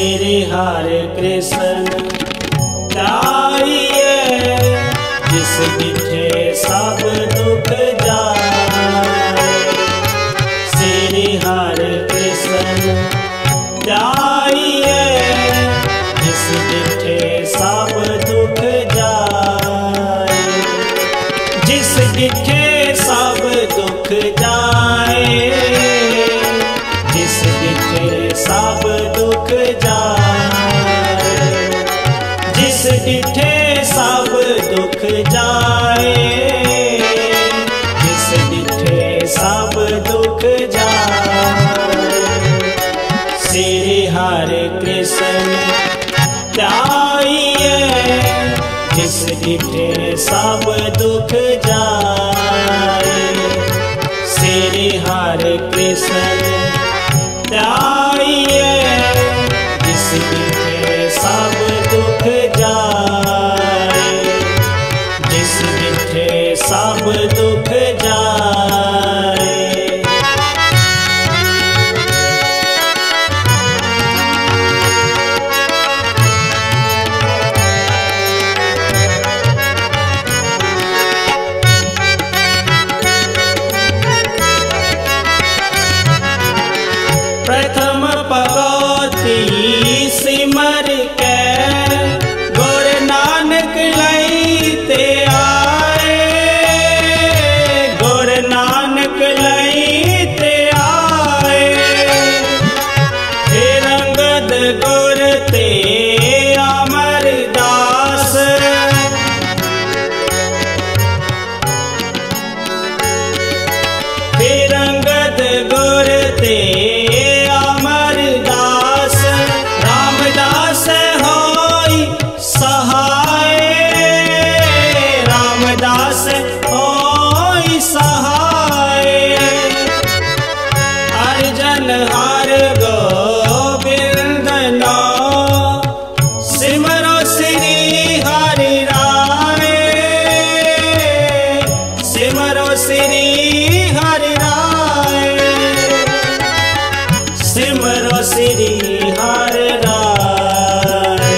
श्री हरे कृष्ण ध्याइए, जिस डिठे सब दुख जाए। श्री हरे कृष्ण ध्याइए, जिस डिठे सब दुख जाए। जिस डिठे सब दुख जाए, जिस डिठे सब दुख जाए। जिस डिठे सब दुख जाए, जिस डिठे सब दुख जाए। श्री हरे कृष्ण ध्याइए, जिस डिठे सब दुख जाए। श्री हरे कृष्ण ध्याइए, जिस डिठे सब दुख जाए। जिस डिठे सब दुख जाए। प्रथम पगौती सिमर के, गुर नानक लईते आए। गुर नानक लईते आए। फिर अंगद गुर ते अमरदास। फिर अंगद गुर ते सिमरो श्री हरि राय।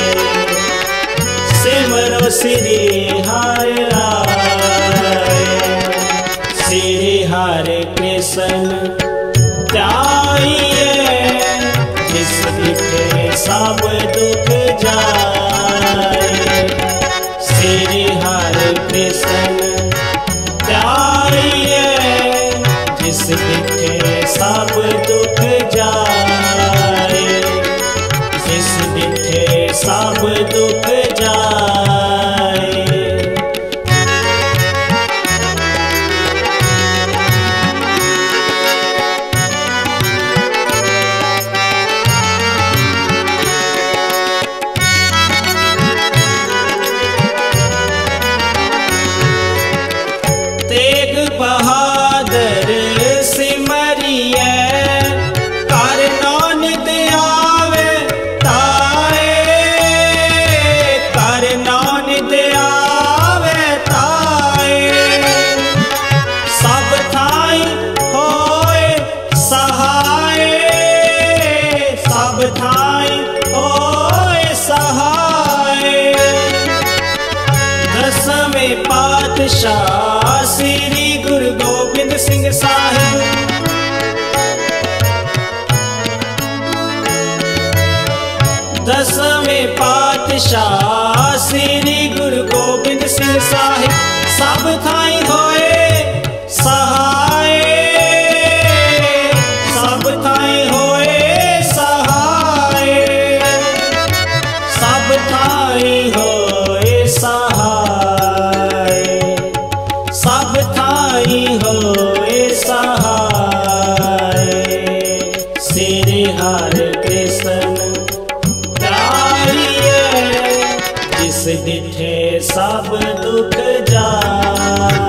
सिमरो श्री हरि राय। श्री हरे कृष्ण ध्याइए, जिस डिठे सब दुख जाए। श्री हरे कृष्ण ध्याइए, जिस डिठे सब दुख जाए। जिस डिठे सब दुख जाए। तेग बहादुर सिमरिए, कर नानक आवे ताए। कर नानक आवे ताए। सब थाई होए सहाय। सब थाई होए सहाय। दसवें पातशाह श्री गुरु गोबिंद सिंह साहिब। दसवें पातशाह श्री गुरु गोबिंद सिंह साहिब। सब थाई होए सहाय। सब थाई होए सहाय। सब थाई होए सहाय। सब थाई होए सहाय। श्री हरे कृष्ण ध्याइए, जिस डिठे सब दुख जाए।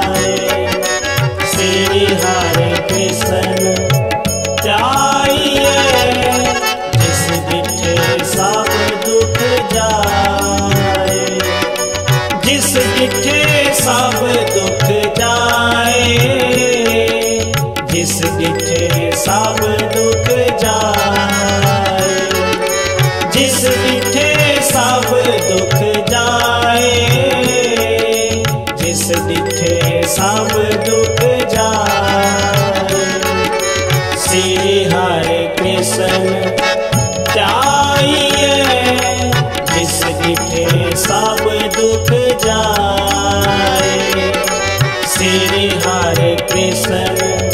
हरे कृष्ण त्याइए, जिस दिखे सब दुख जाए। श्री हरे कृष्ण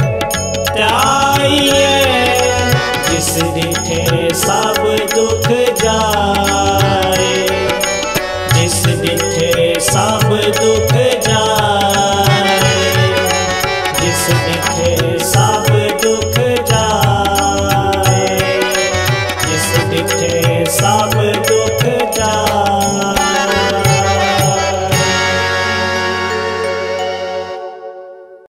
त्याइए, जिस दिखे सब दुख जाए। जिस दिखे सब दुख जाए, जिस दिखे सब दुख जाए, जिस दिखे सब